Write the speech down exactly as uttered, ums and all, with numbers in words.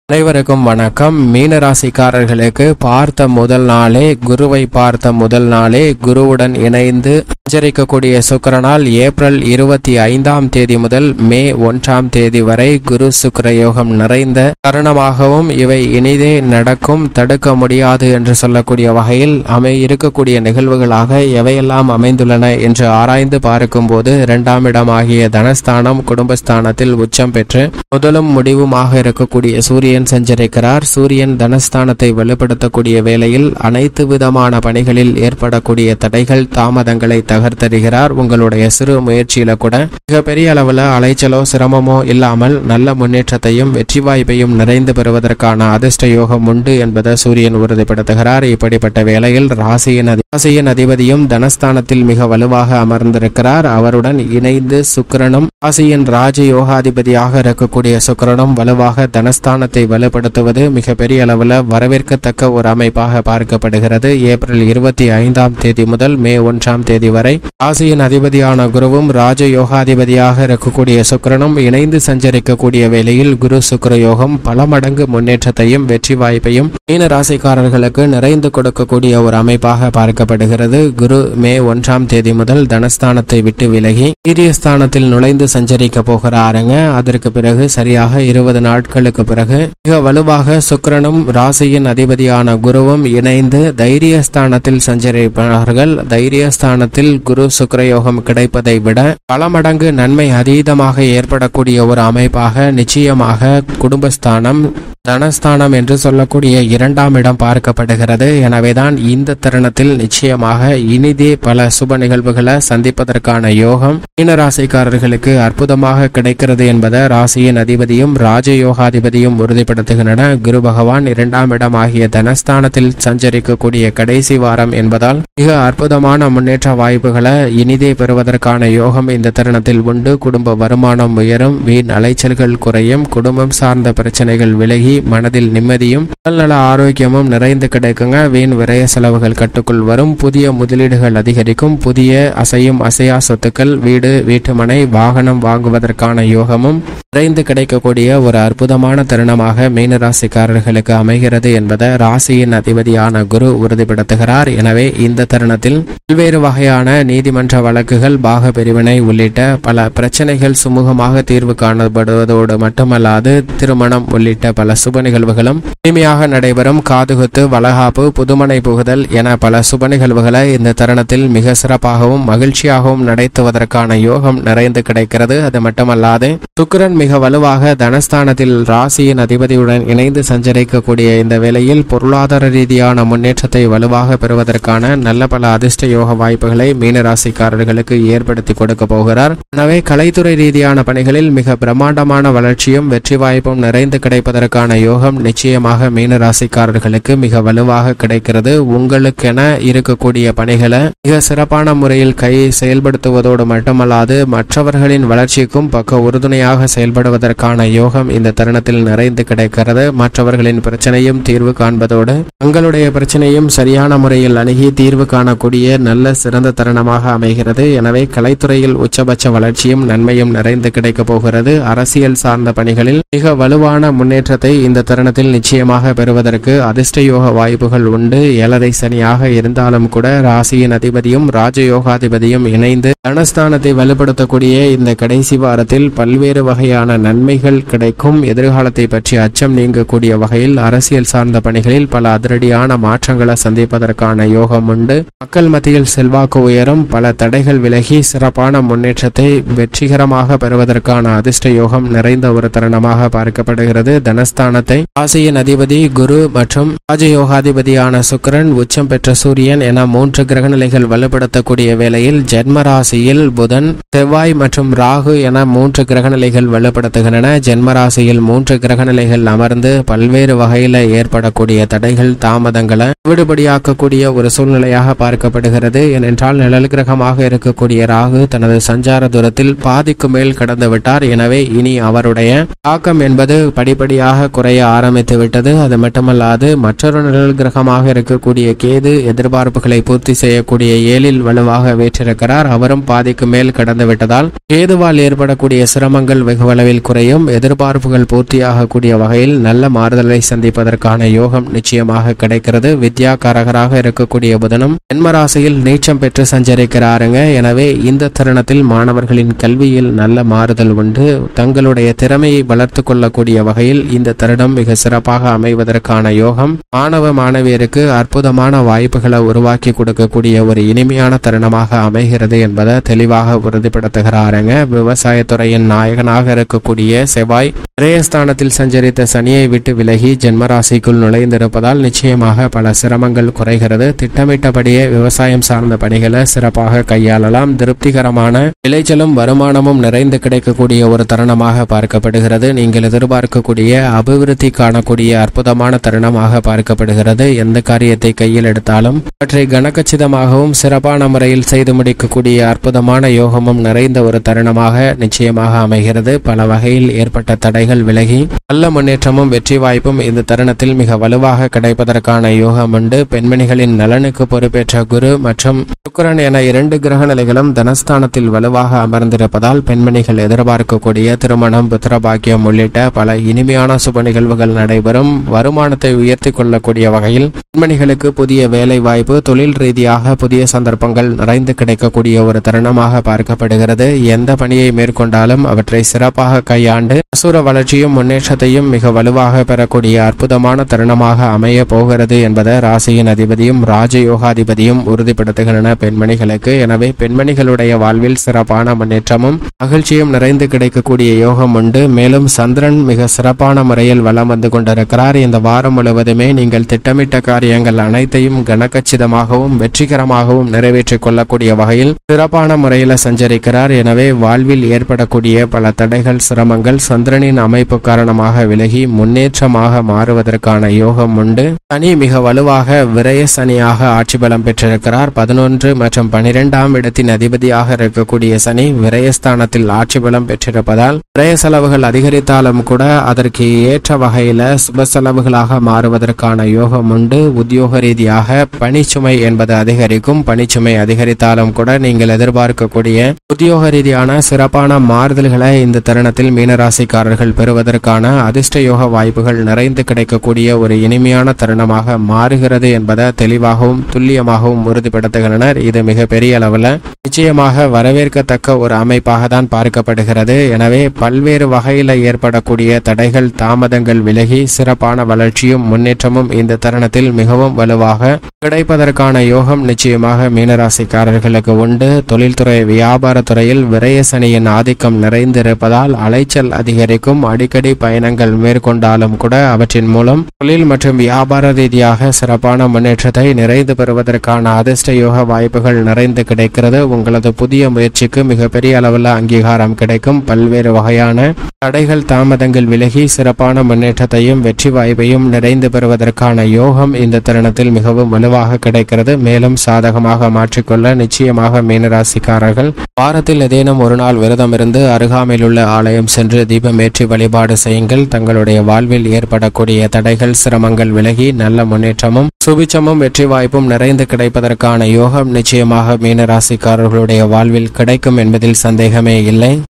அனைவருக்கும் வணக்கம். மீனராசிக்காரர்களுக்கு பார்த்த முதல் நாளே குருவை பார்த்த முதல் நாளே குருவுடன் இணைந்து சஞ்சரிக்கக்கூடிய சுக்கிரனால் ஏப்ரல் இருபத்தி ஐந்தாம் தேதி முதல் மே ஒன்றாம் தேதி வரை குரு சுக்கிர யோகம் நிறைந்த தருணமாகவும் இவை இனிதே நடக்கும், தடுக்க முடியாது என்று சொல்லக்கூடிய வகையில் அமை இருக்கக்கூடிய நிகழ்வுகளாக எவையெல்லாம் அமைந்துள்ளன என்று ஆராய்ந்து பார்க்கும் போது இரண்டாம் இடமாகிய தனஸ்தானம் குடும்பஸ்தானத்தில் உச்சம் பெற்று முதலும் முடிவுமாக இருக்கக்கூடிய சூரியன் சஞ்சரிக்கிறார். சூரியன் தனஸ்தானத்தை வலுப்படுத்தக்கூடிய வேளையில் அனைத்து விதமான பணிகளில் ஏற்படக்கூடிய தடைகள் தாமதங்களை தகர்த்தறிகிறார். உங்களுடைய சிறு முயற்சியில கூட மிகப்பெரிய அளவுல அலைச்சலோ சிரமமோ இல்லாமல் நல்ல முன்னேற்றத்தையும் வெற்றி வாய்ப்பையும் நிறைந்து பெறுவதற்கான அதிர்ஷ்ட யோகம் உண்டு என்பதை சூரியன் உறுதிப்படுத்துகிறார். இப்படிப்பட்ட வேளையில் ராசியின் ராசியின் அதிபதியும் தனஸ்தானத்தில் மிக வலுவாக அமர்ந்திருக்கிறார். அவருடன் இணைந்து சுக்கிரனும் ராசியின் ராஜ யோகாதிபதியாக இருக்கக்கூடிய சுக்கிரனும் வலுவாக தனஸ்தானத்தை வலுப்படுத்துவது மிகப்பெரிய அளவில் வரவேற்கத்தக்க ஒரு அமைப்பாக பார்க்கப்படுகிறது. ஏப்ரல் இருபத்தி ஐந்தாம் தேதி முதல் மே ஒன்றாம் தேதி வரை ராசியின் அதிபதியான குருவும் ராஜ யோகாதிபதியாக இருக்கக்கூடிய சுக்கிரனும் இணைந்து சஞ்சரிக்கக்கூடிய வேளையில் குரு சுக்கிர யோகம் பல மடங்கு முன்னேற்றத்தையும் வெற்றி வாய்ப்பையும் மீன ராசிக்காரர்களுக்கு நிறைந்து கொடுக்கக்கூடிய ஒரு அமைப்பாக பார்க்கப்படுகிறது. குரு மே ஒன்றாம் தேதி முதல் தனஸ்தானத்தை விட்டு விலகி வீரியஸ்தானத்தில் நுழைந்து சஞ்சரிக்க போகிறாருங்க. அதற்கு பிறகு சரியாக இருபது நாட்களுக்கு பிறகு மிக வலுவாக சுக்கிரனும் ராசியின் அதிபதியான குருவும் இணைந்து தைரியஸ்தானத்தில் சஞ்சரிப்பார்கள். தைரியஸ்தானத்தில் குரு சுக்கிர யோகம் கிடைப்பதை விட பல மடங்கு நன்மை அதீதமாக ஏற்படக்கூடிய ஒரு அமைப்பாக நிச்சயமாக குடும்பஸ்தானம் தனஸ்தானம் என்று சொல்லக்கூடிய இரண்டாம் இடம் பார்க்கப்படுகிறது. எனவேதான் இந்த தருணத்தில் நிச்சயமாக இனிதே பல சுப நிகழ்வுகளை சந்திப்பதற்கான யோகம் மீனராசிக்காரர்களுக்கு அற்புதமாக கிடைக்கிறது என்பதை ராசியின் அதிபதியும் ராஜயோகாதிபதியும் உறுதிப்படுத்துகின்றன. குரு பகவான் இரண்டாம் இடம் ஆகிய தனஸ்தானத்தில் சஞ்சரிக்கக்கூடிய கடைசி வாரம் என்பதால் மிக அற்புதமான முன்னேற்ற வாய்ப்புகளை இனிதே பெறுவதற்கான யோகம் இந்த தருணத்தில் உண்டு. குடும்ப வருமானம் உயரும், வீண் அலைச்சல்கள் குறையும், குடும்பம் சார்ந்த பிரச்சனைகள் விலகி மனதில் நிம்மதியும் உடல்நல ஆரோக்கியமும் நிறைந்து கிடைக்குங்க. வீண் விரய செலவுகள் கட்டுக்குள் வரும், புதிய முதலீடுகள் அதிகரிக்கும், புதிய அசையும் அசையா சொத்துக்கள் வீடு வீட்டுமனை வாகனம் வாங்குவதற்கான யோகமும் நிறைந்து கிடைக்கக்கூடிய ஒரு அற்புதமான தருணமாக மீனராசிக்காரர்களுக்கு அமைகிறது என்பதை ராசியின் அதிபதியான குரு உறுதிப்படுத்துகிறார். எனவே இந்த தருணத்தில் பல்வேறு வகையான நீதிமன்ற வழக்குகள், பாக பிரிவினை உள்ளிட்ட பல பிரச்சனைகள் சுமூகமாக தீர்வு காணப்படுவதோடு மட்டுமல்லாது திருமணம் உள்ளிட்ட பல சுப நிகழ்வுகளும் இனிமையாக நடைபெறும். காதுகுத்து, வளகாப்பு, புதுமனை புகுதல் என பல சுப நிகழ்வுகளை இந்த தருணத்தில் மிக சிறப்பாகவும் மகிழ்ச்சியாகவும் நடத்துவதற்கான யோகம் நிறைந்து கிடைக்கிறது. அது மட்டுமல்லாது சுக்கிரன் மிக வலுவாக தனஸ்தானத்தில் ராசியின் அதிபதியுடன் இணைந்து சஞ்சரிக்கக்கூடிய இந்த வேளையில் பொருளாதார ரீதியான முன்னேற்றத்தை வலுவாக பெறுவதற்கான நல்ல பல அதிர்ஷ்ட யோக வாய்ப்புகளை மீனராசிக்காரர்களுக்கு ஏற்படுத்தி கொடுக்க போகிறார். எனவே கலைத்துறை ரீதியான பணிகளில் மிக பிரம்மாண்டமான வளர்ச்சியும் வெற்றி வாய்ப்பும் நிறைந்து கிடைப்பதற்கான யோகம் நிச்சயமாக மீனராசிக்காரர்களுக்கு மிக வலுவாக கிடைக்கிறது. உங்களுக்கென இருக்கக்கூடிய பணிகளை மிக சிறப்பான முறையில் கை செயல்படுத்துவதோடு மட்டுமல்லாது மற்றவர்களின் வளர்ச்சிக்கும் பக்க உறுதுணையாக செயல்படுவதற்கான யோகம் இந்த தருணத்தில் நிறைந்து கிடைக்கிறது. மற்றவர்களின் பிரச்சனையும் தீர்வு காண்பதோடு தங்களுடைய பிரச்சனையும் சரியான முறையில் அணுகி தீர்வு காணக்கூடிய நல்ல சிறந்த தருணமாக அமைகிறது. எனவே கலைத்துறையில் உச்சபட்ச வளர்ச்சியும் நன்மையும் நிறைந்து கிடைக்க போகிறது. அரசியல் சார்ந்த பணிகளில் மிக வலுவான முன்னேற்றத்தை இந்த தருணத்தில் நிச்சயமாக பெறுவதற்கு அதிர்ஷ்ட யோக வாய்ப்புகள் உண்டு. ஏழரை சனியாக இருந்தாலும் கூட ராசியின் அதிபதியும் ராஜயோகாதிபதியும் இணைந்து தனஸ்தானத்தை வலுப்படுத்தக்கூடிய இந்த கடைசி வாரத்தில் பல்வேறு வகையான நன்மைகள் கிடைக்கும். எதிர்காலத்தை பற்றி அச்சம் நீங்கக்கூடிய வகையில் அரசியல் சார்ந்த பணிகளில் பல அதிரடியான மாற்றங்களை சந்திப்பதற்கான யோகம் உண்டு. மக்கள் மத்தியில் செல்வாக்கு உயரும், பல தடைகள் விலகி சிறப்பான முன்னேற்றத்தை வெற்றிகரமாக பெறுவதற்கான அதிர்ஷ்ட யோகம் நிறைந்த ஒரு தருணமாக பார்க்கப்படுகிறது. தனஸ்தானத்தை ராசியின் அதிபதி குரு மற்றும் ராஜயோகாதிபதியான சுக்கிரன், உச்சம் பெற்ற சூரியன் என மூன்று கிரகநிலைகள் வலுப்படுத்தக்கூடிய வேளையில் ஜென்ம ராசியில் புதன், செவ்வாய் மற்றும் ராகு என மூன்று கிரகநிலைகள் வலுப்படுத்துகின்றன. ஜென்ம ராசியில் மூன்று கிரகநிலைகள் அமர்ந்து பல்வேறு வகையில ஏற்படக்கூடிய தடைகள் தாமதங்களை விடுபடியாக்கக்கூடிய ஒரு சூழ்நிலையாக பார்க்கப்படுகிறது. ஏனென்றால் நிழல் கிரகமாக இருக்கக்கூடிய ராகு தனது சஞ்சார தூரத்தில் பாதிக்கு மேல் கடந்து விட்டார். எனவே இனி அவருடைய தாக்கம் என்பது படிப்படியாக குறைய ஆரம்பித்து விட்டது. அது மட்டுமல்லாது மற்றொரு நிழல் கிரகமாக இருக்கக்கூடிய கேது எதிர்பார்ப்புகளை பூர்த்தி செய்யக்கூடிய ஏழில் வலுவாக வீற்றிருக்கிறார். அவரும் பாதிக்கு மேல் கடந்து விட்டதால் கேதுவால் ஏற்படக்கூடிய சிரமங்கள் வெகுவளவில் குறையும். எதிர்பார்ப்புகள் பூர்த்தியாகக்கூடிய வகையில் நல்ல மாறுதலை சந்திப்பதற்கான யோகம் நிச்சயமாக கிடைக்கிறது. வித்யா காரகராக இருக்கக்கூடிய புதனும் ஜென்மராசியில் நீச்சம் பெற்று சஞ்சரிக்கிறாருங்க. எனவே இந்த தருணத்தில் மாணவர்களின் கல்வியில் நல்ல மாறுதல் உண்டு. தங்களுடைய திறமையை வளர்த்து கொள்ளக்கூடிய வகையில் இந்த தருணம் மிக சிறப்பாக அமைவதற்கான யோகம் மாணவ மாணவியருக்கு அற்புதமான வாய்ப்புகளை உருவாக்கி கொடுக்கக்கூடிய ஒரு இனிமையான தருணமாக அமைகிறது என்பதை தெளிவாக உறுதிப்படுத்துகிறாருங்க. விவசாயத்துறையின் நாயகனாக இருக்கக்கூடிய செவ்வாய் விரயஸ்தானத்தில் சஞ்சரித்த சனியை விட்டு விலகி ஜென்மராசிக்குள் நுழைந்திருப்பதால் நிச்சயமாக பல சிரமங்கள் குறைகிறது. திட்டமிட்டபடியே விவசாயம் சார்ந்த பணிகளை சிறப்பாக கையாளலாம். திருப்திகரமான விளைச்சலும் வருமானமும் நிறைந்து கிடைக்கக்கூடிய ஒரு தருணமாக பார்க்கப்படுகிறது. நீங்கள் எதிர்பார்க்கக்கூடிய அபிவிருத்தி காணக்கூடிய அற்புதமான தருணமாக பார்க்கப்படுகிறது. எந்த காரியத்தை கையில் எடுத்தாலும் அவற்றை கனகச்சிதமாகவும் சிறப்பான முறையில் செய்து முடிக்கக்கூடிய அற்புதமான யோகமும் நிறைந்த ஒரு தருணமாக நிச்சயமாக அமைகிறது. பல வகையில் ஏற்பட்ட தடைகள் விலகி நல்ல முன்னேற்றமும் வெற்றி வாய்ப்பும் இந்த தருணத்தில் மிக வலுவாக கிடைப்பதற்கான யோகம் உண்டு. பெண்மணிகளின் நலனுக்கு பொறுப்பேற்ற குரு மற்றும் சுக்கிரன் என இரண்டு கிரக நிலைகளும் தனஸ்தானத்தில் வலுவாக அமர்ந்திருப்பதால் பெண்மணிகள் எதிர்பார்க்கக்கூடிய திருமணம், புத்திரபாக்கியம் உள்ளிட்ட பல இனிமையான சுப நிகழ்வுகள் நடைபெறும். வருமானத்தை உயர்த்தி கொள்ளக்கூடிய வகையில் பெண்மணிகளுக்கு புதிய வேலை வாய்ப்பு, தொழில் ரீதியாக புதிய சந்தர்ப்பங்கள் நிறைந்து கிடைக்கக்கூடிய ஒரு தருணமாக பார்க்கப்படுகிறது. எந்த பணியை மேற்கொண்டாலும் அவற்றை சிறப்பாக கையாண்டு அசுர வளர்ச்சியும் முன்னேற்றத்தையும் மிக வலுவாக பெறக்கூடிய அற்புதமான தருணமாக அமைய போகிறது என்பதை ராசியின் அதிபதியும் ராஜயோகாதிபதியும் உறுதிப்படுத்துகின்றன பெண்மணிகளுக்கு. எனவே பெண்மணிகளுடைய வாழ்வில் சிறப்பான முன்னேற்றமும் மகிழ்ச்சியும் நிறைந்து கிடைக்கக்கூடிய யோகம் உண்டு. மேலும் சந்திரன் மிக சிறப்பான முறையில் வலம் வந்து கொண்டிருக்கிறார். இந்த வாரம் முழுவதுமே நீங்கள் திட்டமிட்ட காரியங்கள் அனைத்தையும் கனகச்சிதமாகவும் வெற்றிகரமாகவும் நிறைவேற்றிக் கொள்ளக்கூடிய வகையில் சிறப்பான முறையில் சஞ்சரிக்கிறார். எனவே வாழ்வில் ஏற்படக்கூடிய பல தடைகள், சிரமங்கள் சந்திரனின் அமைப்பு காரணமாக விலகி முன்னேற்றமாக மாறுவதற்கான யோகம் உண்டு. சனி மிக வலுவாக விரய சனியாக ஆட்சி பலம் பெற்றிருக்கிறார். பதினொன்று மற்றும் பனிரெண்டாம் இடத்தின் அதிபதியாக இருக்கக்கூடிய சனி விரயஸ்தானத்தில் ஆட்சி பலம் பெற்றிருப்பதால் விரய செலவுகள் அதிகரித்தாலும் கூட அதற்கு ஏற்ற வகையில சுப செலவுகளாக மாறுவதற்கான யோகம் உண்டு. உத்தியோக ரீதியாக பணிச்சுமை என்பது அதிகரிக்கும். பணிச்சுமை அதிகரித்தாலும் கூட நீங்கள் எதிர்பார்க்கக்கூடிய உத்தியோக ரீதியான சிறப்பான மாறுதல்களை இந்த தருணத்தில் மீனராசிக்காரர்கள் பெறுவதற்கான அதிர்ஷ்ட யோக வாய்ப்புகள் நிறைந்து கிடைக்கக்கூடிய ஒரு இனிமையான தருணமாக மாறுகிறது என்பதை தெளிவாகவும் துல்லியமாகவும் உறுதிப்படுத்துகின்றனர். இது மிக பெரிய அளவில் நிச்சயமாக வரவேற்கத்தக்க ஒரு அமைப்பாக தான் பார்க்கப்படுகிறது. எனவே பல்வேறு வகையில் ஏற்படக்கூடிய தடைகள், தாமதங்கள் விலகி சிறப்பான வளர்ச்சியும் முன்னேற்றமும் இந்த தருணத்தில் மிகவும் வலுவாக கிடைப்பதற்கான யோகம் நிச்சயமாக மீனராசிக்காரர்களுக்கு உண்டு. தொழில்துறை, வியாபாரத்துறையில் விரய சனியின் ஆதிக்கம் நிறைந்திருப்பதால் அலைச்சல் அதிகரிக்கும். அடிக்கடி பயணங்கள் மேற்கொண்டாலும் கூட அவற்றின் மூலம் தொழில் மற்றும் வியாபார ரீதியாக சிறப்பான முன்னேற்றத்தை நிறைந்து பெறுவதற்கான அதிர்ஷ்ட யோக வாய்ப்புகள் நிறைந்து கிடைக்கிறது. உங்களது புதிய முயற்சிக்கு மிகப்பெரிய அளவில் அங்கீகாரம் கிடைக்கும். பல்வேறு வகையான தடைகள், தாமதங்கள் விலகி சிறப்பான முன்னேற்றத்தையும் வெற்றி வாய்ப்பையும் நிறைந்து பெறுவதற்கான யோகம் இந்த தருணத்தில் மிகவும் வலுவாக கிடைக்கிறது. மேலும் சாதகமாக மாற்றிக்கொள்ள நிச்சயமாக மீனராசிக்காரர்கள் வாரத்தில் ஏதேனும் ஒரு நாள் விரதம் இருந்து அருகாமையில் உள்ள ஆலயம் சென்று தீபமேற்றி வழிபாடு செய்யுங்கள். தங்களுடைய வாழ்வில் ஏற்படக்கூடிய தடைகள், சிரமங்கள் விலகி நல்ல முன்னேற்றமும் சுபிச்சமும் வெற்றி வாய்ப்பும் நிறைந்து கிடைப்பதற்கான யோகம் நிச்சயமாக மீனராசிக்காரர்களுடைய வாழ்வில் கிடைக்கும் என்பதில் சந்தேகமே இல்லை.